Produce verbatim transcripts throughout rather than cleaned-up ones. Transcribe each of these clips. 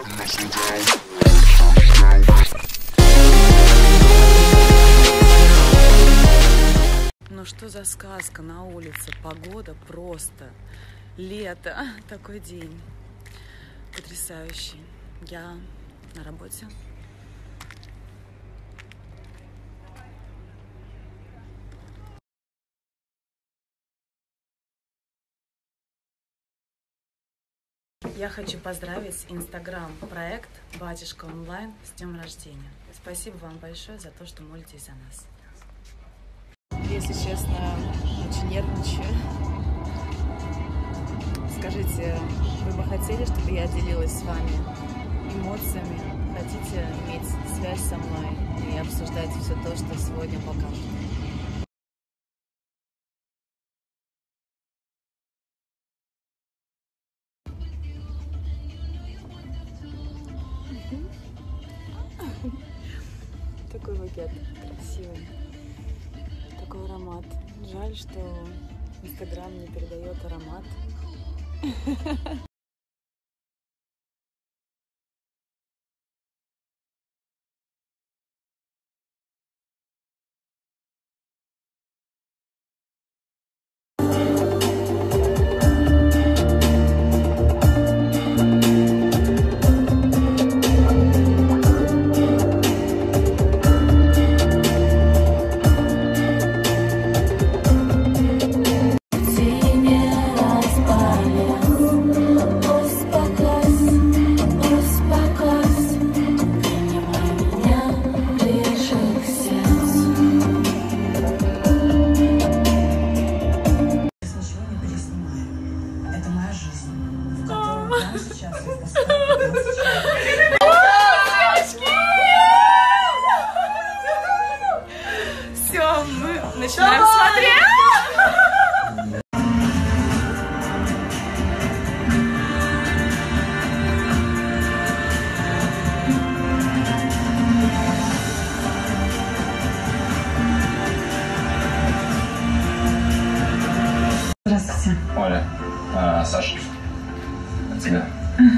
Ну что за сказка на улице? Погода просто. Лето. Такой день. Потрясающий. Я на работе. Я хочу поздравить инстаграм-проект «Батюшка онлайн» с днем рождения. Спасибо вам большое за то, что молитесь за нас. Если честно, очень нервничаю. Скажите, вы бы хотели, чтобы я делилась с вами эмоциями? Хотите иметь связь со мной и обсуждать все то, что сегодня покажет? Такой букет красивый, такой аромат. Жаль, что Инстаграм не передает аромат. Все, мы начинаем смотреть. Здравствуйте. Оля, а, Саша, от тебя.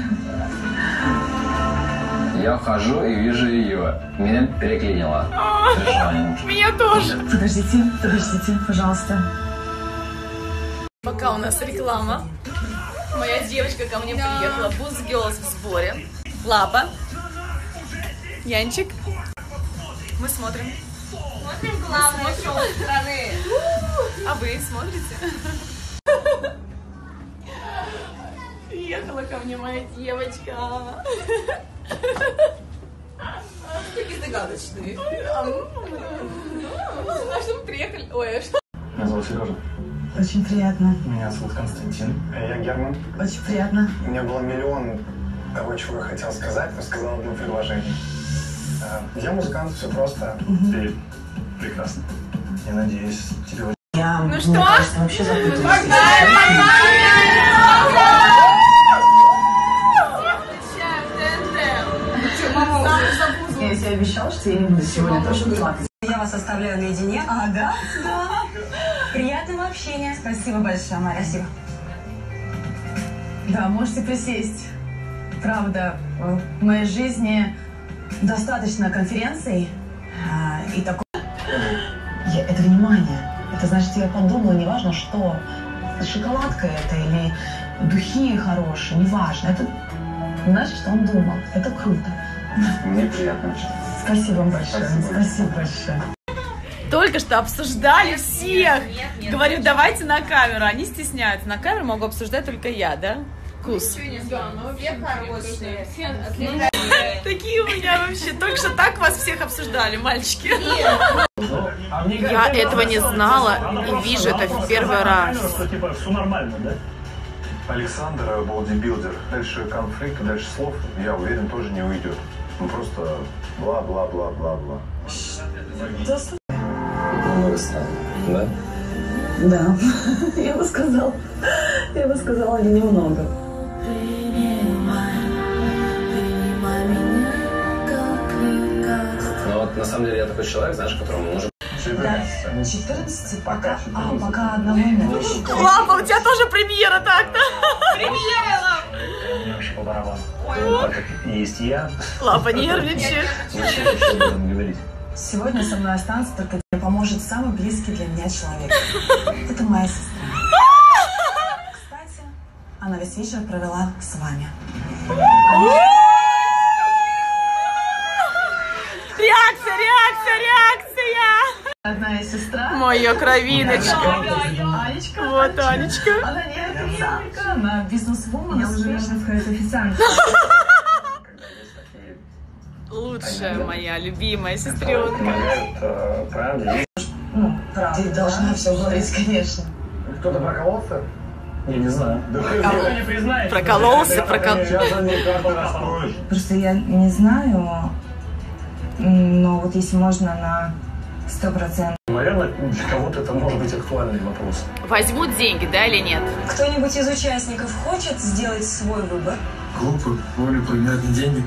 Я вхожу и вижу ее. Меня переклинило. Меня тоже. Подождите, подождите, пожалуйста. Пока у нас реклама. Моя девочка ко мне приехала. Boost Girls в сборе. Лапа. Янчик. Мы смотрим. Смотрим главное шоу страны. А вы смотрите? Приехала ко мне моя девочка. Такие загадочные. А что мы приехали? Ой, а что? Меня зовут Сережа. Очень приятно. Меня зовут Константин. А я Герман. Очень приятно. У меня было миллион того, чего я хотел сказать, но сказал одно предложение. Я музыкант, все просто. Ты прекрасна. Я надеюсь, тебе очень... Я, Ну мне что? кажется, вообще запуталась. Я тебе обещала, что я не буду сегодня тоже плакать. Я вас оставляю наедине. А, да? Да. Приятного общения. Спасибо большое, Мария. Спасибо. Да, можете присесть. Правда, в моей жизни достаточно конференций а, и такого... Я, это внимание. Это значит, я подумала, неважно что. Шоколадка это или духи хорошие, неважно. Это значит, что он думал. Это круто. Мне приятно. Спасибо вам большое. Спасибо, Спасибо большое. Только что обсуждали всех. Говорю, давайте на камеру. Они стесняются. На камеру могу обсуждать только я, да? Кус. Все хорошие. Такие у меня вообще. Только что так вас всех обсуждали, мальчики. Я этого не знала и вижу это в первый раз. Типа, все нормально, да? Александр, бодибилдер. Дальше конфликт, дальше слов, я уверен, тоже не уйдет. Ну просто бла-бла-бла-бла-бла. Много странно, да? Да, я бы сказала. Я бы сказала немного. Но вот на самом деле я такой человек, знаешь, которому нужен... Да, четырнадцать пока, а, пока одного нет. Лапа, у тебя тоже премьера так-то. Премьера, Лапа. по барабану. Так как есть я. Лапа нервничает. Зачем еще об этом говорить? Сегодня со мной останется только мне поможет самый близкий для меня человек. Это моя сестра. Кстати, она весь вечер провела с вами. Реакция, реакция, реакция! Родная сестра. Моя кровиночка. Анечка. Вот Анечка. Она не официантка, она бизнес-вумен. Я уже можно сказать официантка. Лучшая моя любимая сестренка. Помогают, э, правда? Ну, правда. Ты должна все говорить, конечно. Кто-то прокололся? Я не знаю. Да никто не признает. Прокололся, прокол... Просто я не знаю, но вот если можно на сто процентов. Наверное, для кого-то это может быть актуальный вопрос. Возьмут деньги, да или нет? Кто-нибудь из участников хочет сделать свой выбор? Глупо, волю променять на деньги.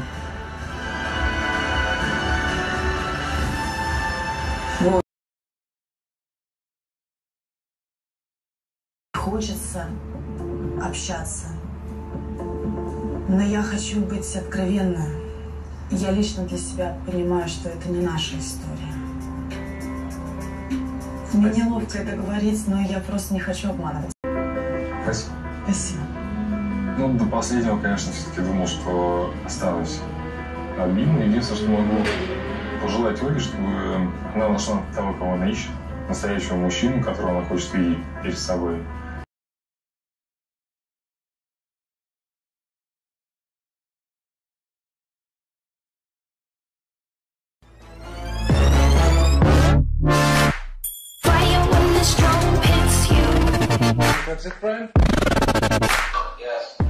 Хочется общаться. Но я хочу быть откровенна. Я лично для себя понимаю, что это не наша история. Мне неловко это говорить, но я просто не хочу обманывать. Спасибо. Спасибо. Ну, до последнего, конечно, все-таки думал, что останусь. Обидно. Единственное, что могу пожелать Ольге, чтобы она нашла того, кого она ищет. Настоящего мужчину, которого она хочет видеть перед собой. That's it, friend? Yes.